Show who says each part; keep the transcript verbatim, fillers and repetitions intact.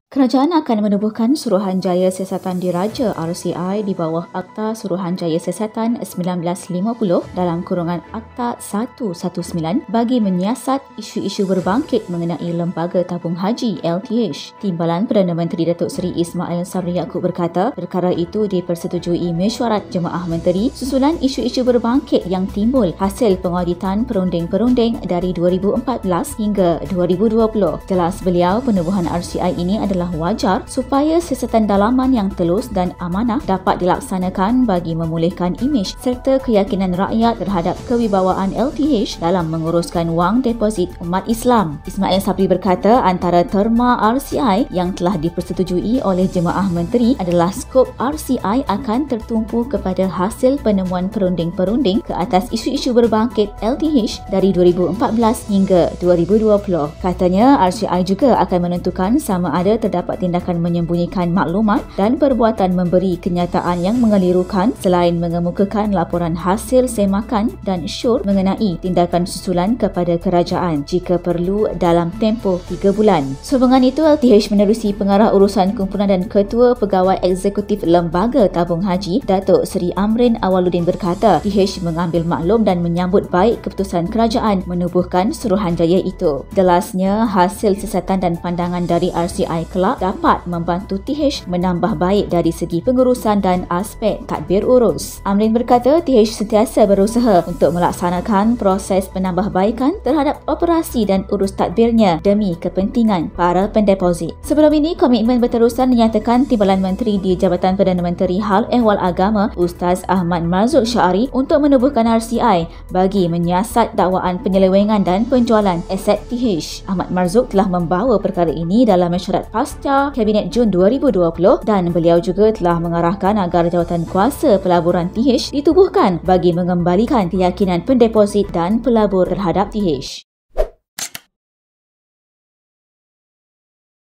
Speaker 1: Kerajaan akan menubuhkan Suruhanjaya Siasatan Diraja R C I di bawah Akta Suruhanjaya Siasatan sembilan belas lima puluh dalam kurungan Akta seratus sembilan belas bagi menyiasat isu-isu berbangkit mengenai Lembaga Tabung Haji L T H. Timbalan Perdana Menteri Datuk Seri Ismail Sabri Yaakob berkata, perkara itu dipersetujui mesyuarat Jemaah Menteri susulan isu-isu berbangkit yang timbul hasil pengauditan perunding-perunding dari dua ribu empat belas hingga dua ribu dua puluh. Jelas beliau, penubuhan R C I ini adalah wajar supaya siasatan dalaman yang telus dan amanah dapat dilaksanakan bagi memulihkan imej serta keyakinan rakyat terhadap kewibawaan L T H dalam menguruskan wang deposit umat Islam. Ismail Sabri berkata, antara terma R C I yang telah dipersetujui oleh Jemaah Menteri adalah skop R C I akan tertumpu kepada hasil penemuan perunding-perunding ke atas isu-isu berbangkit L T H dari dua ribu empat belas hingga dua ribu dua puluh. Katanya, R C I juga akan menentukan sama ada terdapat tindakan menyembunyikan maklumat dan perbuatan memberi kenyataan yang mengelirukan selain mengemukakan laporan hasil semakan dan syur mengenai tindakan susulan kepada kerajaan jika perlu dalam tempoh tiga bulan. Sehubungan itu, L T H menerusi Pengarah Urusan Kumpulan dan Ketua Pegawai Eksekutif Lembaga Tabung Haji, Datuk Seri Amrin Awaluddin berkata, T H mengambil maklum dan menyambut baik keputusan kerajaan menubuhkan Suruhanjaya itu. Jelasnya, hasil siasatan dan pandangan dari R C I kelak dapat membantu T H menambah baik dari segi pengurusan dan aspek tadbir urus. Amrin berkata, T H sentiasa berusaha untuk melaksanakan proses penambahbaikan terhadap operasi dan urus tadbirnya demi kepentingan para pendeposit. Sebelum ini, komitmen berterusan dinyatakan Timbalan Menteri di Jabatan Perdana Menteri Hal Ehwal Agama Ustaz Ahmad Marzuq Syari untuk menubuhkan R C I bagi menyiasat dakwaan penyelewengan dan penjualan aset T H. Ahmad Marzuq telah membawa perkara ini dalam mesyuarat pasca Kabinet Jun dua ribu dua puluh dan beliau juga telah mengarahkan agar jawatan kuasa pelaburan T H ditubuhkan bagi mengembalikan keyakinan pendeposit dan pelabur terhadap T H.